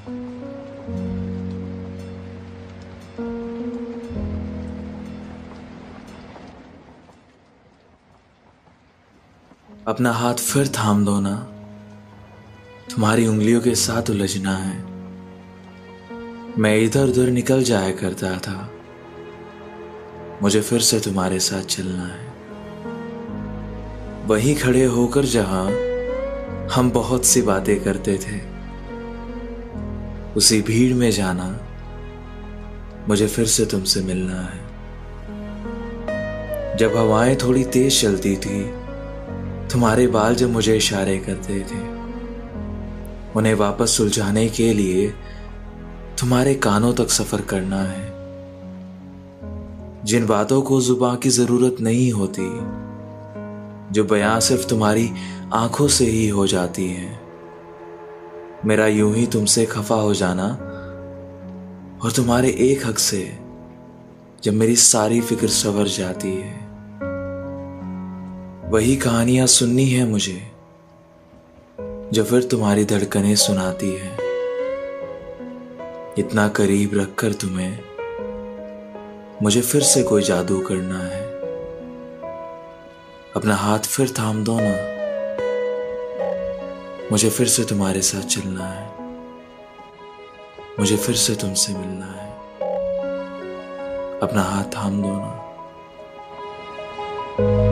अपना हाथ फिर थाम दो ना, तुम्हारी उंगलियों के साथ उलझना है। मैं इधर उधर निकल जाया करता था, मुझे फिर से तुम्हारे साथ चलना है। वहीं खड़े होकर जहां हम बहुत सी बातें करते थे, उसी भीड़ में जाना, मुझे फिर से तुमसे मिलना है। जब हवाएं थोड़ी तेज चलती थी, तुम्हारे बाल जब मुझे इशारे करते थे, उन्हें वापस सुलझाने के लिए तुम्हारे कानों तक सफर करना है। जिन बातों को जुबान की जरूरत नहीं होती, जो बयां सिर्फ तुम्हारी आंखों से ही हो जाती है। मेरा यूं ही तुमसे खफा हो जाना, और तुम्हारे एक हक से जब मेरी सारी फिक्र सवर जाती है। वही कहानियां सुननी है मुझे, जो फिर तुम्हारी धड़कनें सुनाती है। इतना करीब रखकर तुम्हें मुझे फिर से कोई जादू करना है। अपना हाथ फिर थाम दो ना, मुझे फिर से तुम्हारे साथ चलना है। मुझे फिर से तुमसे मिलना है। अपना हाथ थाम दो ना।